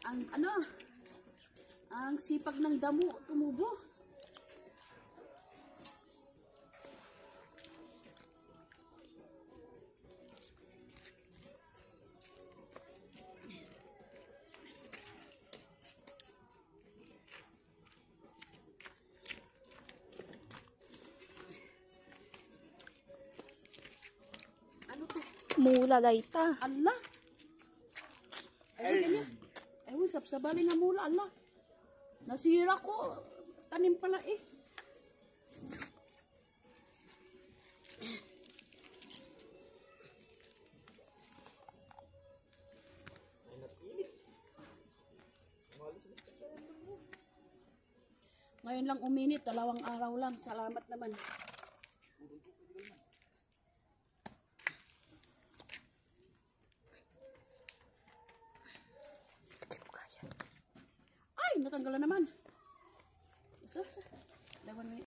ang sipag ng damo tumubo. Ano to? Mula dayta. Allah. Ayun, sapsabali nga mula, Allah. Nasira ko. Tanim pala eh. Ngayon lang uminit, 2 araw lang. Salamat naman. Ay, natanggalan naman. Sa.